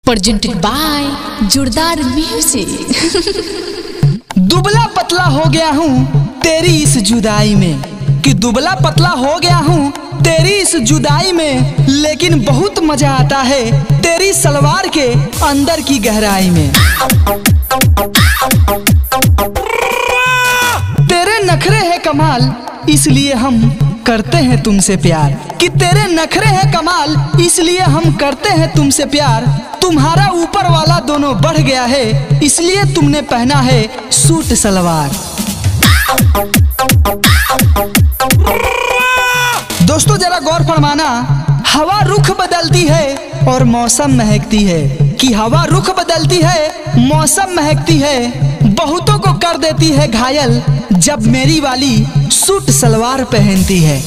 presented by जोरदार music. दुबला पतला हो गया हूँ तेरी इस जुदाई में, कि दुबला पतला हो गया हूँ तेरी इस जुदाई में, लेकिन बहुत मजा आता है तेरी सलवार के अंदर की गहराई में। तेरे नखरे है कमाल इसलिए हम करते हैं तुमसे प्यार, कि तेरे नखरे हैं कमाल इसलिए हम करते हैं तुमसे प्यार। तुम्हारा ऊपर वाला दोनों बढ़ गया है इसलिए तुमने पहना है सूट सलवार। दोस्तों जरा गौर फरमाना, हवा रुख बदलती है और मौसम महकती है, कि हवा रुख बदलती है मौसम महकती है। बहुतों को कर देती है घायल जब मेरी वाली सूट सलवार पहनती है।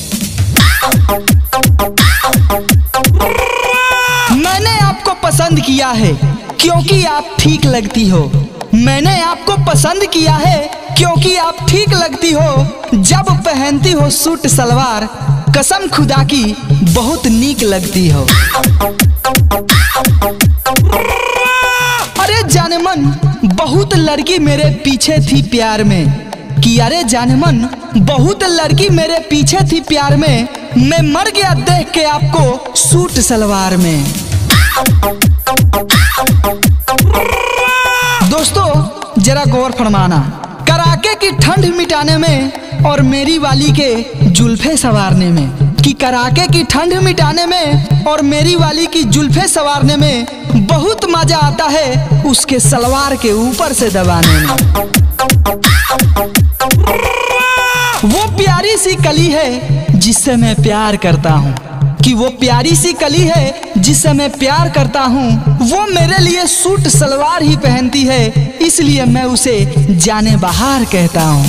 मैंने आपको पसंद किया है क्योंकि आप ठीक लगती हो, मैंने आपको पसंद किया है क्योंकि आप ठीक लगती हो। जब पहनती हो सूट सलवार कसम खुदा की बहुत नीक लगती हो। अरे जाने मन बहुत लड़की मेरे पीछे थी प्यार में, कि अरे जाने मन बहुत लड़की मेरे पीछे थी प्यार में, मैं मर गया देख के आपको सूट सलवार में। दोस्तों जरा गौर फरमाना, कराके की ठंड मिटाने में और मेरी वाली के जुल्फे सवारने में, कि कराके की ठंड मिटाने में और मेरी वाली की जुल्फे सवारने में बहुत मजा आता है उसके सलवार के ऊपर से दबाने में। वो प्यारी सी कली है जिससे मैं प्यार करता हूँ, कि वो प्यारी सी कली है जिससे मैं प्यार करता हूँ। वो मेरे लिए सूट सलवार ही पहनती है इसलिए मैं उसे जाने बहार कहता हूँ।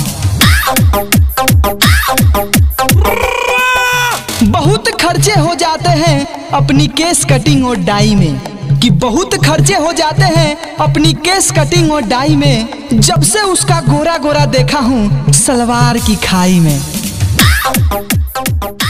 बहुत खर्चे हो जाते हैं अपनी केस कटिंग और डाई में, कि बहुत खर्चे हो जाते हैं अपनी केस कटिंग और डाई में, जब से उसका गोरा गोरा देखा हूँ सलवार की खाई में।